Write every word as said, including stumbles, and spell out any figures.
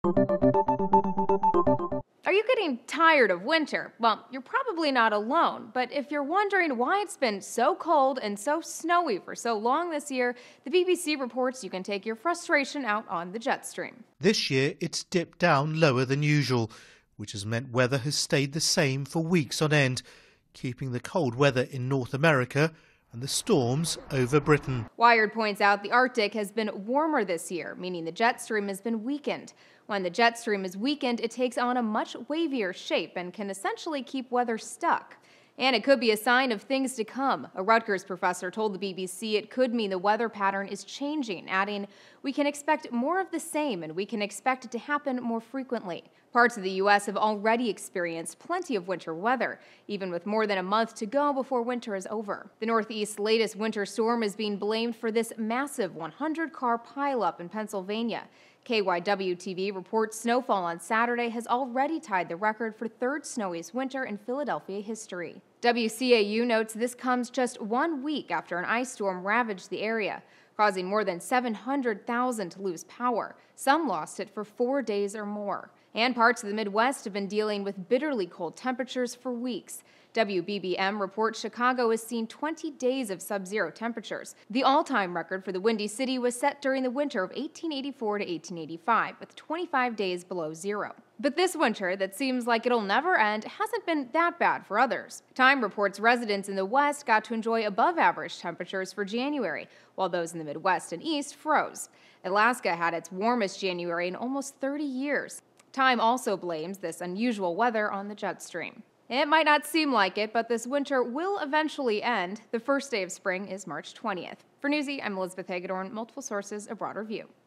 Are you getting tired of winter? Well, you're probably not alone, but if you're wondering why it's been so cold and so snowy for so long this year, the B B C reports you can take your frustration out on the jet stream. This year it's dipped down lower than usual, which has meant weather has stayed the same for weeks on end, keeping the cold weather in North America and the storms over Britain. Wired points out the Arctic has been warmer this year, meaning the jet stream has been weakened. When the jet stream is weakened, it takes on a much wavier shape and can essentially keep weather stuck. And it could be a sign of things to come. A Rutgers professor told the B B C it could mean the weather pattern is changing, adding, "We can expect more of the same and we can expect it to happen more frequently." Parts of the U S have already experienced plenty of winter weather, even with more than a month to go before winter is over. The Northeast's latest winter storm is being blamed for this massive one hundred car pileup in Pennsylvania. K Y W T V reports snowfall on Saturday has already tied the record for third snowiest winter in Philadelphia history. W C A U notes this comes just one week after an ice storm ravaged the area, causing more than seven hundred thousand to lose power. Some lost it for four days or more. And parts of the Midwest have been dealing with bitterly cold temperatures for weeks. W B B M reports Chicago has seen twenty days of sub-zero temperatures. The all-time record for the Windy City was set during the winter of eighteen eighty-four to eighteen eighty-five, with twenty-five days below zero. But this winter, that seems like it'll never end, hasn't been that bad for others. Time reports residents in the West got to enjoy above-average temperatures for January, while those in the Midwest and East froze. Alaska had its warmest January in almost thirty years. Time also blames this unusual weather on the jet stream. It might not seem like it, but this winter will eventually end. The first day of spring is March twentieth. For Newsy, I'm Elizabeth Hagedorn, multiple sources, a broader view.